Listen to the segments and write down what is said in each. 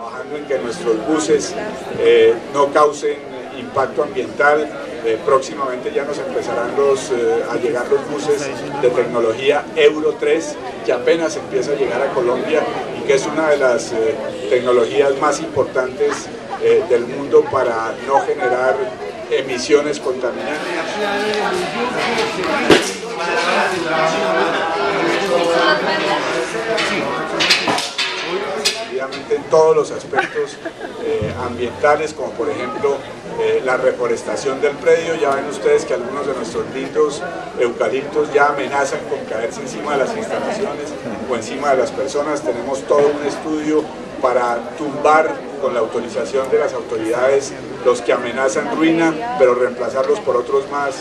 trabajando en que nuestros buses no causen impacto ambiental. Próximamente ya nos empezarán a llegar los buses de tecnología Euro 3, que apenas empieza a llegar a Colombia y que es una de las tecnologías más importantes del mundo para no generar emisiones contaminantes. En todos los aspectos ambientales, como por ejemplo la reforestación del predio. Ya ven ustedes que algunos de nuestros lindos eucaliptos ya amenazan con caerse encima de las instalaciones o encima de las personas. Tenemos todo un estudio para tumbar con la autorización de las autoridades los que amenazan ruina, pero reemplazarlos por otros más.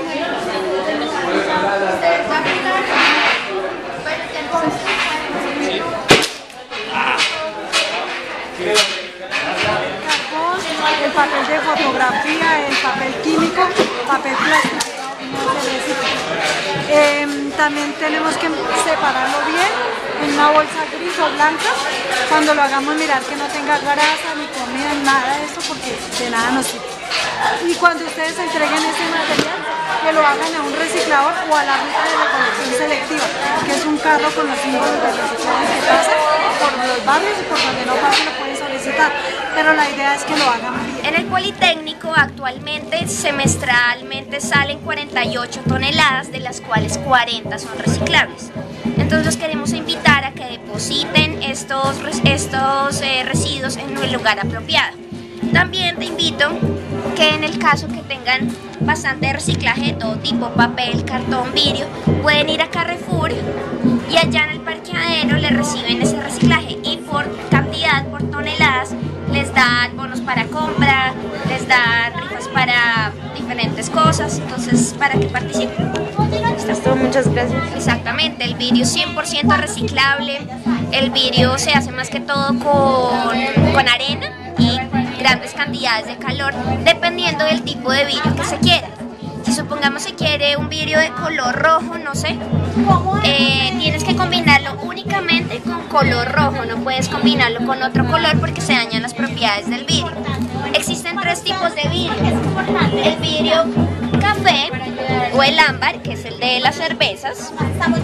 El papel de fotografía, el papel químico, papel plástico, no se recicla. También tenemos que separarlo bien en una bolsa gris o blanca. Cuando lo hagamos, mirar que no tenga grasa ni comida, nada de esto, porque de nada nos sirve. Y cuando ustedes entreguen ese material, que lo hagan a un reciclador o a la ruta de recolección selectiva, que es un carro con los símbolos de reciclaje que pasa por los barrios y por donde no pasa lo pueden solicitar, pero la idea es que lo hagan bien. En el Politécnico actualmente semestralmente salen 48 toneladas, de las cuales 40 son reciclables. Entonces los queremos invitar a que depositen estos residuos en un lugar apropiado. También te invito que en el caso que tengan bastante reciclaje de todo tipo, papel, cartón, vidrio, pueden ir a Carrefour y allá en el parqueadero les reciben ese reciclaje y por cantidad, por toneladas, les dan bonos para compra, les dan rifas para diferentes cosas, entonces para que participen. Listo, muchas gracias. Exactamente, el vidrio 100% reciclable, el vidrio se hace más que todo con arena y grandes cantidades de calor, dependiendo del tipo de vidrio que se quiera. Si supongamos se quiere un vidrio de color rojo, no sé, tienes que combinarlo únicamente con color rojo, no puedes combinarlo con otro color porque se dañan las propiedades del vidrio. Existen tres tipos de vidrio: el vidrio café o el ámbar, que es el de las cervezas,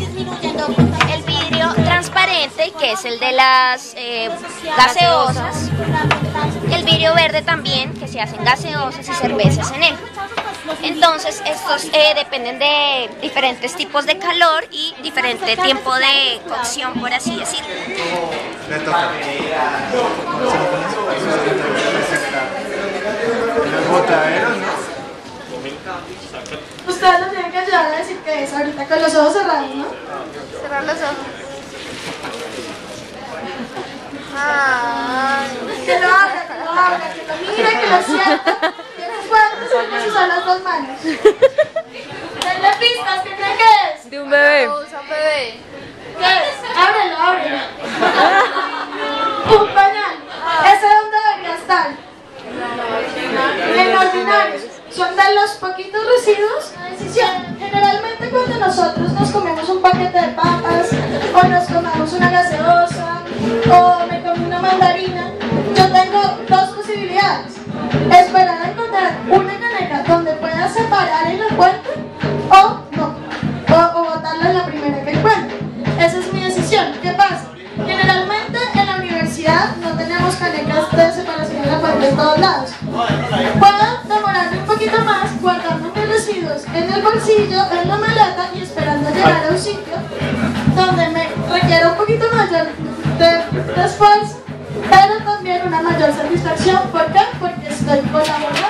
el vidrio transparente, que es el de las gaseosas, y el vidrio verde también, que se hacen gaseosas y cervezas en él. Entonces estos dependen de diferentes tipos de calor y diferente tiempo de cocción, por así decirlo. Ustedes nos tienen que ayudar a decir qué es ahorita con los ojos cerrados, ¿no? Cerrar los ojos. Que lo abra, que lo mire, que lo sienta. Podemos usar las dos manos. Denle pistas, ¿qué creen que es? De un bebé. Un bebé. ¿Qué es? Ábrelo. Un pañal. ¿Ese dónde debería estar? En ordinarios. Son de los poquitos residuos. Generalmente cuando nosotros nos comemos un paquete de papas o nos tomamos una gaseosa o me comí una mandarina, yo tengo dos posibilidades: esperar a encontrar una caneca donde pueda separar en la puerta o no, o botarla en la primera que encuentre. Esa es mi decisión. ¿Qué pasa? Generalmente en la universidad no tenemos canecas de separación en la puerta en todos lados. Puedo demorarme un poquito más guardando mis residuos en el bolsillo, en la maleta y esperando llegar a un sitio donde me requiere un poquito mayor de esfuerzo, pero también una mayor satisfacción. ¿Por qué? Porque estoy colaborando